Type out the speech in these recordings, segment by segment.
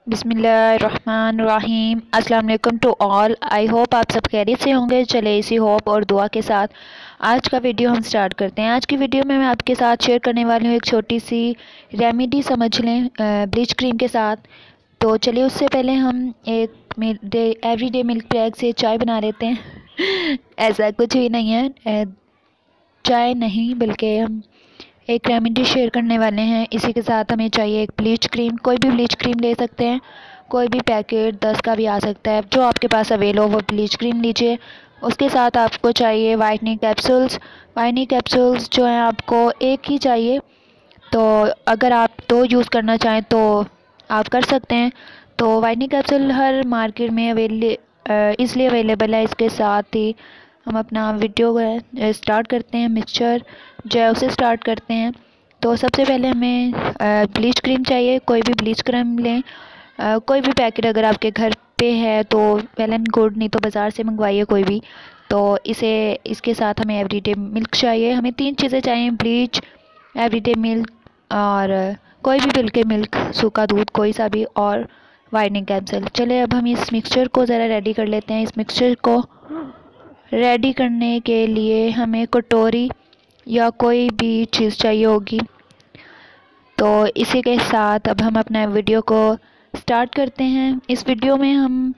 बिस्मिल्लाहिर्रहमानिर्रहीम। अस्सलाम वालेकुम टू ऑल। आई होप आप सब खैरियत से होंगे। चले इसी होप और दुआ के साथ आज का वीडियो हम स्टार्ट करते हैं। आज की वीडियो में मैं आपके साथ शेयर करने वाली हूँ एक छोटी सी रेमेडी, समझ लें, ब्लीच क्रीम के साथ। तो चलिए, उससे पहले हम एक एवरीडे मिल्क पैक से चाय बना लेते हैं। ऐसा कुछ भी नहीं है, चाय नहीं बल्कि हम एक रेमेडी शेयर करने वाले हैं। इसी के साथ हमें चाहिए एक ब्लीच क्रीम। कोई भी ब्लीच क्रीम ले सकते हैं, कोई भी पैकेट 10 का भी आ सकता है, जो आपके पास अवेल हो वो ब्लीच क्रीम लीजिए। उसके साथ आपको चाहिए वाइटनिंग कैप्सूल्स। वाइटनिंग कैप्सूल्स जो हैं आपको एक ही चाहिए, तो अगर आप दो यूज़ करना चाहें तो आप कर सकते हैं। तो वाइटनिंग कैप्सूल हर मार्केट में इसलिए अवेलेबल है। इसके साथ ही हम अपना वीडियो को स्टार्ट करते हैं। मिक्सचर जो है उसे स्टार्ट करते हैं। तो सबसे पहले हमें ब्लीच क्रीम चाहिए। कोई भी ब्लीच क्रीम लें, कोई भी पैकेट अगर आपके घर पे है तो वेल एंड गुड, नहीं तो बाज़ार से मंगवाइए कोई भी। तो इसके साथ हमें एवरीडे मिल्क चाहिए। हमें तीन चीज़ें चाहिए: ब्लीच, एवरीडे मिल्क और कोई भी मिल्क मिल्क, सूखा दूध कोई सा भी, और वाइटनिंग कैप्सूल। चले अब हम इस मिक्सचर को ज़रा रेडी कर लेते हैं। इस मिक्सचर को रेडी करने के लिए हमें कटोरी या कोई भी चीज़ चाहिए होगी। तो इसी के साथ अब हम अपना वीडियो को स्टार्ट करते हैं। इस वीडियो में हम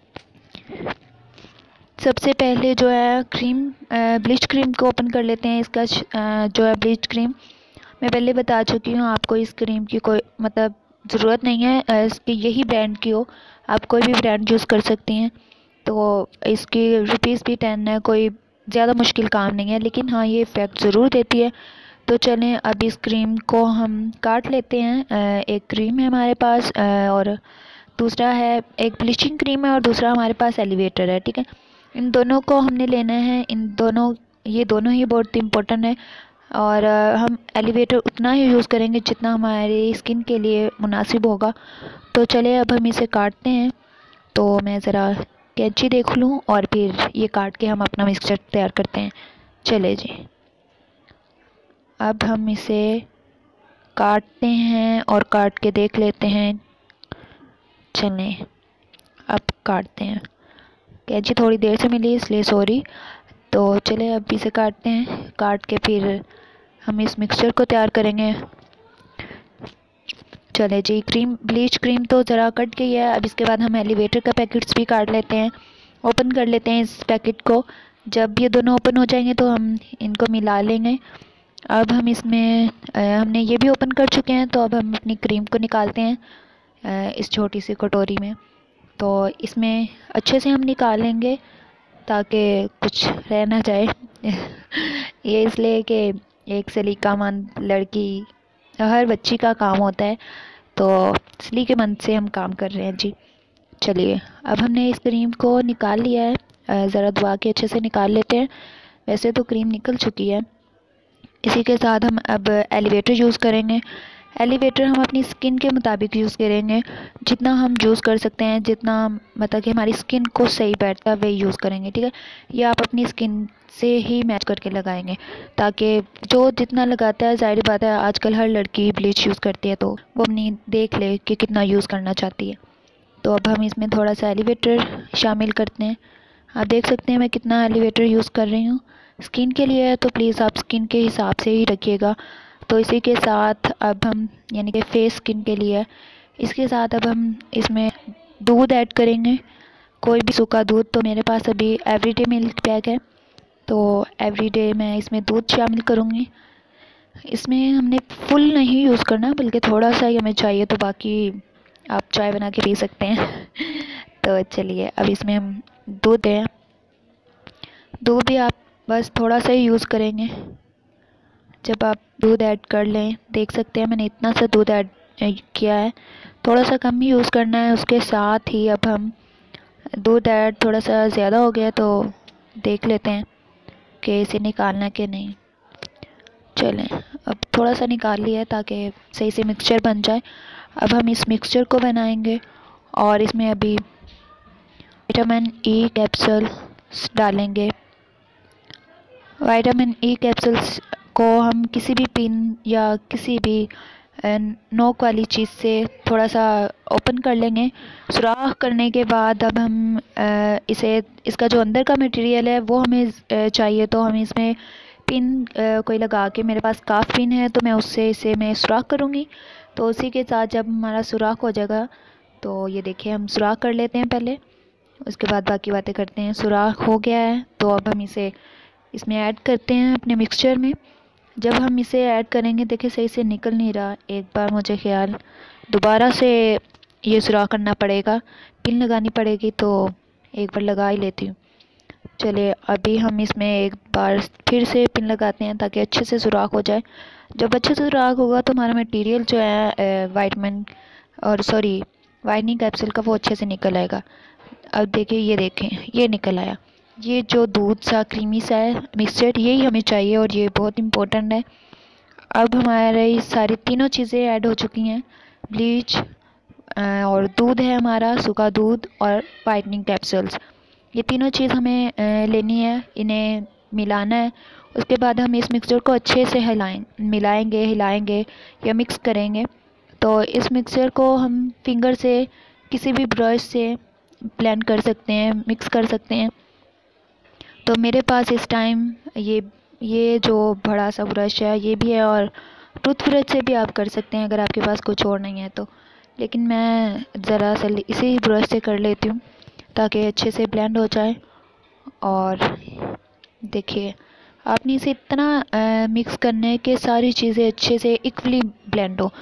सबसे पहले जो है ब्लीच क्रीम को ओपन कर लेते हैं। इसका जो है ब्लीच क्रीम मैं पहले बता चुकी हूँ आपको। इस क्रीम की कोई मतलब ज़रूरत नहीं है इसकी यही ब्रांड की हो, आप कोई भी ब्रांड यूज़ कर सकती हैं। तो इसकी रुपीज़ भी 10 है, कोई ज़्यादा मुश्किल काम नहीं है, लेकिन हाँ ये इफ़ेक्ट ज़रूर देती है। तो चलें अब इस क्रीम को हम काट लेते हैं। एक क्रीम है हमारे पास, और दूसरा है एक ब्लीचिंग क्रीम है, और दूसरा हमारे पास एलिवेटर है। ठीक है, इन दोनों को हमने लेना है। ये दोनों ही बहुत इम्पोर्टेंट है। और हम एलिवेटर उतना ही यूज़ करेंगे जितना हमारी स्किन के लिए मुनासिब होगा। तो चलिए अब हम इसे काटते हैं। तो मैं ज़रा कैंची देख लूँ और फिर ये काट के हम अपना मिक्सचर तैयार करते हैं। चले जी, अब हम इसे काटते हैं और काट के देख लेते हैं। चलें अब काटते हैं। कैंची थोड़ी देर से मिली इसलिए सॉरी। तो चले अब इसे काटते हैं। काट के फिर हम इस मिक्सचर को तैयार करेंगे। चले जी, ब्लीच क्रीम तो ज़रा कट गई है। अब इसके बाद हम एलिवेटर का पैकेट्स भी काट लेते हैं, ओपन कर लेते हैं इस पैकेट को। जब ये दोनों ओपन हो जाएंगे तो हम इनको मिला लेंगे। अब हम इसमें हमने ये भी ओपन कर चुके हैं, तो अब हम अपनी क्रीम को निकालते हैं इस छोटी सी कटोरी में। तो इसमें अच्छे से हम निकालेंगे ताकि कुछ रह ना जाए। ये इसलिए कि एक सलीकामंद लड़की, हर बच्ची का काम होता है, तो सलीकेमंद से हम काम कर रहे हैं जी। चलिए अब हमने इस क्रीम को निकाल लिया है। ज़रा दबा के अच्छे से निकाल लेते हैं। वैसे तो क्रीम निकल चुकी है। इसी के साथ हम अब एलिवेटर यूज़ करेंगे। एलिवेटर हम अपनी स्किन के मुताबिक यूज़ करेंगे, जितना हम यूज़ कर सकते हैं, जितना मतलब कि हमारी स्किन को सही बैठता है वही यूज़ करेंगे। ठीक है, ये आप अपनी स्किन से ही मैच करके लगाएंगे, ताकि जो जितना लगाता है, ज़ाहिर बात है आजकल हर लड़की ब्लीच यूज़ करती है, तो वो अपनी देख ले कि कितना यूज़ करना चाहती है। तो अब हम इसमें थोड़ा सा एलिवेटर शामिल करते हैं। आप देख सकते हैं मैं कितना एलिवेटर यूज़ कर रही हूँ। स्किन के लिए है तो प्लीज़ आप स्किन के हिसाब से ही रखिएगा। तो इसी के साथ अब हम, यानी कि फेस स्किन के लिए, इसके साथ अब हम इसमें दूध ऐड करेंगे, कोई भी सूखा दूध। तो मेरे पास अभी एवरीडे मिल्क पैक है, तो एवरीडे मैं इसमें दूध शामिल करूँगी। इसमें हमने फुल नहीं यूज़ करना, बल्कि थोड़ा सा ही हमें चाहिए, तो बाकी आप चाय बना के पी सकते हैं। तो चलिए अब इसमें हम दूध है, दूध भी आप बस थोड़ा सा ही यूज़ करेंगे। जब आप दूध ऐड कर लें, देख सकते हैं मैंने इतना सा दूध ऐड किया है, थोड़ा सा कम ही यूज़ करना है। उसके साथ ही अब हम दूध ऐड थोड़ा सा ज़्यादा हो गया तो देख लेते हैं कि इसे निकालना कि नहीं। चलें अब थोड़ा सा निकाल लिया है ताकि सही से मिक्सचर बन जाए। अब हम इस मिक्सचर को बनाएंगे और इसमें अभी विटामिन ई कैप्सूल्स डालेंगे। विटामिन ई कैप्सूल्स को हम किसी भी पिन या किसी भी नोक वाली चीज़ से थोड़ा सा ओपन कर लेंगे। सुराख करने के बाद अब हम इसे इसका जो अंदर का मटेरियल है वो हमें चाहिए, तो हम इसमें पिन कोई लगा के, मेरे पास काफ पिन है तो मैं उससे इसे मैं सुराख करूँगी। तो उसी के साथ जब हमारा सुराख हो जाएगा तो ये देखिए हम सुराख कर लेते हैं पहले, उसके बाद बाकी बातें करते हैं। सुराख हो गया है तो अब हम इसे इसमें ऐड करते हैं अपने मिक्सचर में। जब हम इसे ऐड करेंगे, देखिए सही से निकल नहीं रहा, एक बार मुझे ख्याल दोबारा से ये सुराख करना पड़ेगा, पिन लगानी पड़ेगी, तो एक बार लगा ही लेती हूँ। चलिए अभी हम इसमें एक बार फिर से पिन लगाते हैं ताकि अच्छे से सुराख हो जाए। जब अच्छे से सुराख होगा तो हमारा मटेरियल जो है वाइटमिन और सॉरी वाइटनिंग कैप्सूल का वो अच्छे से निकल आएगा। अब देखिए, ये देखें ये निकल आया। ये जो दूध सा क्रीमी सा है मिक्सचर, यही हमें चाहिए और ये बहुत इम्पोर्टेंट है। अब हमारे ये सारी तीनों चीज़ें ऐड हो चुकी हैं, ब्लीच और दूध है हमारा, सूखा दूध और वाइटनिंग कैप्सूल्स। ये तीनों चीज़ हमें लेनी है, इन्हें मिलाना है। उसके बाद हम इस मिक्सचर को अच्छे से हिलाएंगे या मिक्स करेंगे। तो इस मिक्सचर को हम फिंगर से, किसी भी ब्रश से ब्लेंड कर सकते हैं, मिक्स कर सकते हैं। तो मेरे पास इस टाइम ये जो बड़ा सा ब्रश है ये भी है, और टूथ ब्रश से भी आप कर सकते हैं अगर आपके पास कुछ और नहीं है तो। लेकिन मैं ज़रा सा इसी ब्रश से कर लेती हूँ ताकि अच्छे से ब्लेंड हो जाए। और देखिए, आपने इसे इतना मिक्स करना है कि सारी चीज़ें अच्छे से इक्वली ब्लेंड हो,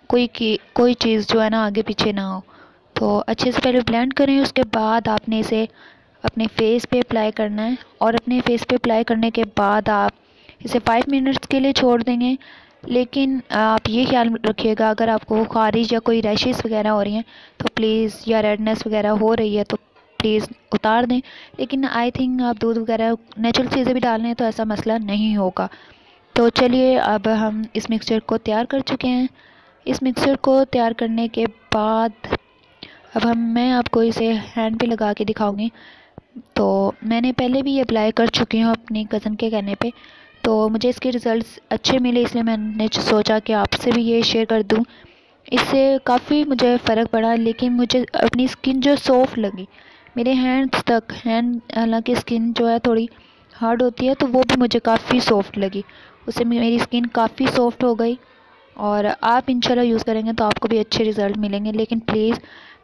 कोई चीज़ जो है ना आगे पीछे ना हो। तो अच्छे से पहले ब्लेंड करें, उसके बाद आपने इसे अपने फेस पे अप्लाई करना है, और अपने फेस पे अप्लाई करने के बाद आप इसे 5 मिनट्स के लिए छोड़ देंगे। लेकिन आप ये ख्याल रखिएगा, अगर आपको ख़ारिश या कोई रैशेस वगैरह हो रही हैं तो प्लीज़, या रेडनेस वगैरह हो रही है तो प्लीज़ उतार दें। लेकिन आई थिंक आप दूध वगैरह नेचुरल चीज़ें भी डाल रहे हैं तो ऐसा मसला नहीं होगा। तो चलिए अब हम इस मिक्सचर को तैयार कर चुके हैं। इस मिक्सचर को तैयार करने के बाद अब मैं आपको इसे हैंड पे लगा के दिखाऊंगी। तो मैंने पहले भी ये अप्लाई कर चुकी हूँ अपनी कज़न के कहने पे, तो मुझे इसके रिज़ल्ट्स अच्छे मिले, इसलिए मैंने सोचा कि आपसे भी ये शेयर कर दूँ। इससे काफ़ी मुझे फ़र्क पड़ा, लेकिन मुझे अपनी स्किन जो सॉफ्ट लगी, मेरे हैंड हालांकि स्किन जो है थोड़ी हार्ड होती है, तो वो भी मुझे काफ़ी सॉफ्ट लगी, उससे मेरी स्किन काफ़ी सॉफ्ट हो गई। और आप इंशाल्लाह यूज़ करेंगे तो आपको भी अच्छे रिज़ल्ट मिलेंगे। लेकिन प्लीज़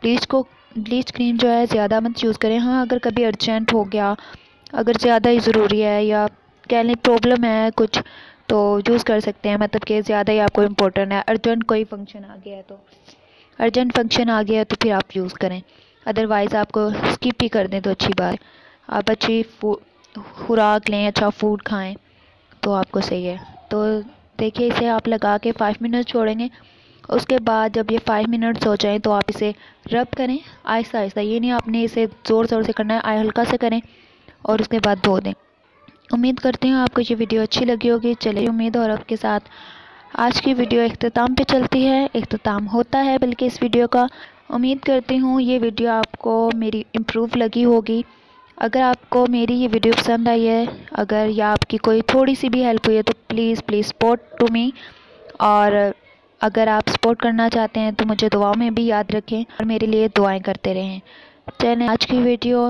ब्लीच क्रीम जो है ज़्यादा मत यूज़ करें। हाँ, अगर कभी अर्जेंट हो गया, अगर ज़्यादा ही ज़रूरी है, या कह लें प्रॉब्लम है कुछ, तो यूज़ कर सकते हैं। मतलब कि ज़्यादा ही आपको इम्पोर्टेंट है, अर्जेंट कोई फंक्शन आ गया है तो, अर्जेंट फंक्शन आ गया है तो फिर आप यूज़ करें। अदरवाइज़ आपको स्किप ही कर दें तो अच्छी बात है। आप अच्छी खुराक लें, अच्छा फूड खाएँ तो आपको सही है। तो देखिए, इसे आप लगा के 5 मिनट छोड़ेंगे। उसके बाद जब ये 5 मिनट्स हो जाएं तो आप इसे रब करें आहिस्ता आहिस्ता, ये नहीं आपने इसे ज़ोर ज़ोर से करना है, हल्का से करें और उसके बाद धो दें। उम्मीद करती हूँ आपको ये वीडियो अच्छी लगी होगी। चलिए, उम्मीद और आपके साथ आज की वीडियो इख्तिताम पे चलती है, इख्तिताम होता है बल्कि इस वीडियो का। उम्मीद करती हूँ ये वीडियो आपको मेरी इम्प्रूव लगी होगी। अगर आपको मेरी ये वीडियो पसंद आई है, अगर या आपकी कोई थोड़ी सी भी हेल्प हुई है, तो please please support to me. और अगर आप सपोर्ट करना चाहते हैं तो मुझे दुआओं में भी याद रखें और मेरे लिए दुआएं करते रहें। चलिए, आज की वीडियो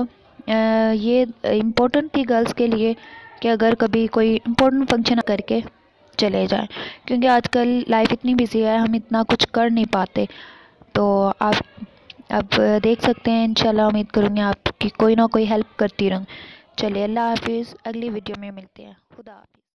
ये इम्पोर्टेंट थी गर्ल्स के लिए कि अगर कभी कोई इम्पोर्टेंट फंक्शन करके चले जाएं, क्योंकि आजकल लाइफ इतनी बिजी है, हम इतना कुछ कर नहीं पाते। तो आप अब देख सकते हैं, इंशाल्लाह उम्मीद करूँगी आपकी कोई ना कोई हेल्प करती रहूँ। चलिए, अल्लाह हाफिज़, अगली वीडियो में मिलते हैं। खुदा हाफिज़।